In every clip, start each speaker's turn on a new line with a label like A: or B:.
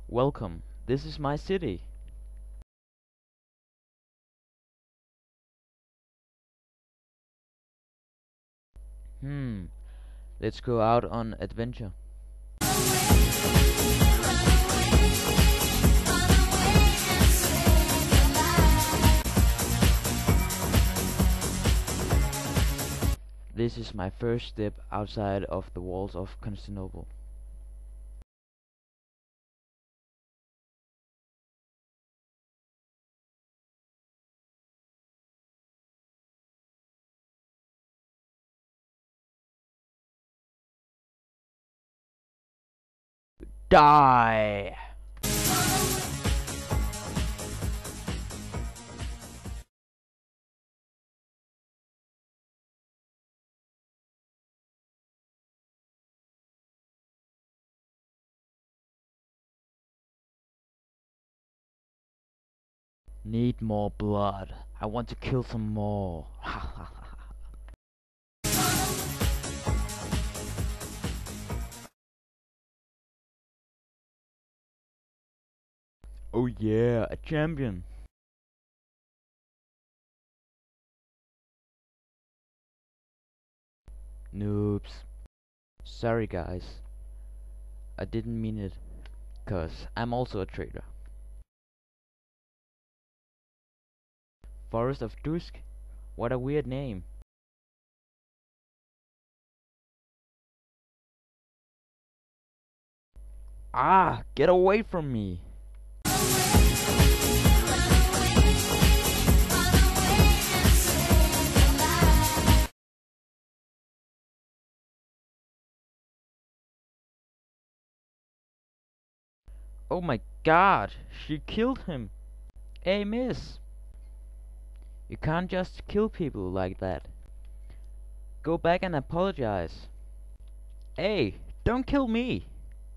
A: Welcome, this is my city. Hmm, let's go out on adventure. This is my first step outside of the walls of Constantinople. Die! Need more blood. I want to kill some more. Oh yeah, a champion. Noobs. Sorry guys. I didn't mean it. 'Cause I'm also a traitor. Forest of Dusk? What a weird name. Ah, get away from me. Oh my god, she killed him. Hey miss, you can't just kill people like that. Go back and apologize. Hey, don't kill me.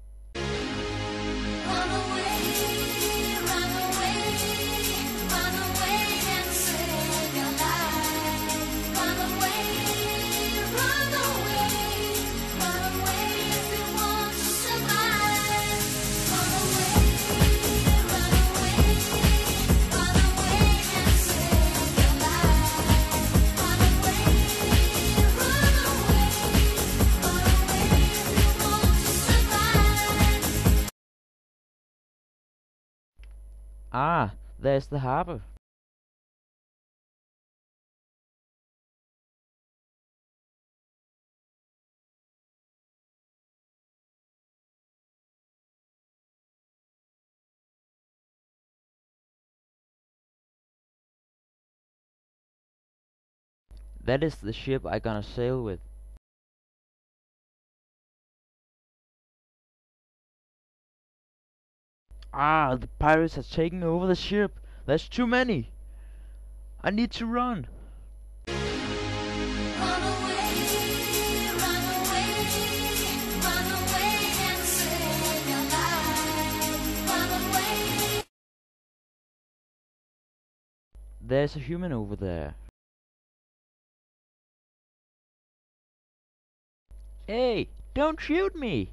A: Ah, there's the harbor. That is the ship I gonna sail with. Ah, the pirates have taken over the ship. There's too many. I need to run. There's a human over there. Hey, don't shoot me.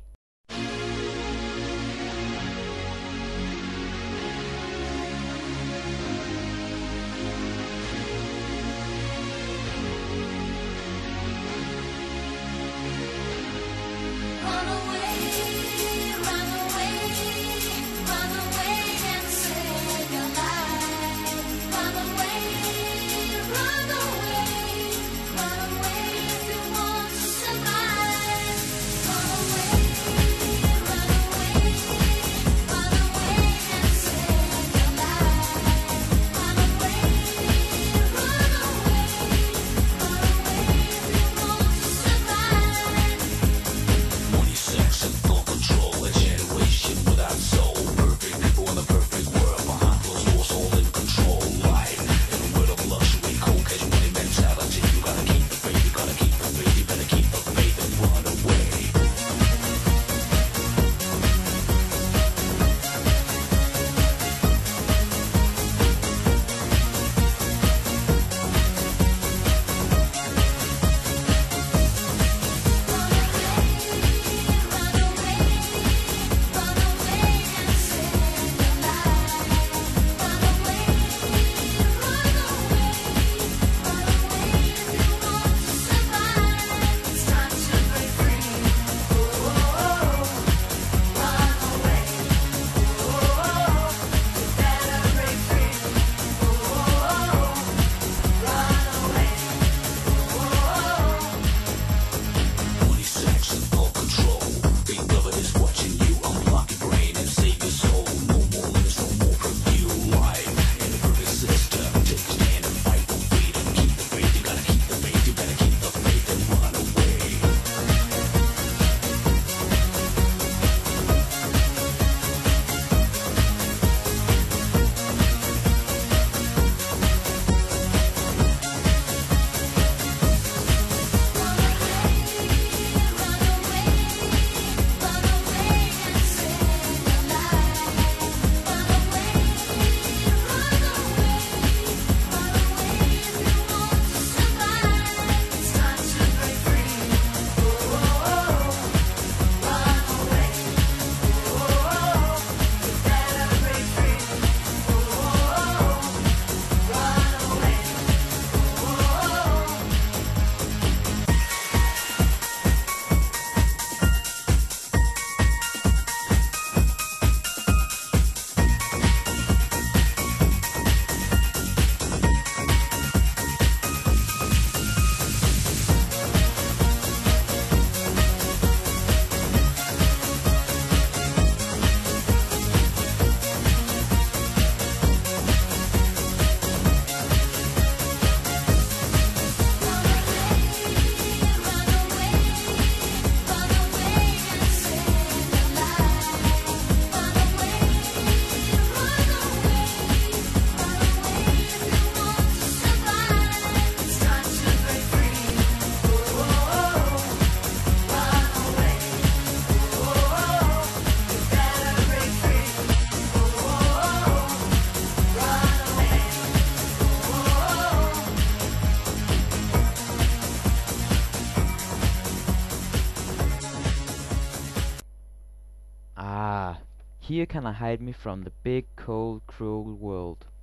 A: Here can I hide me from the big, cold, cruel world.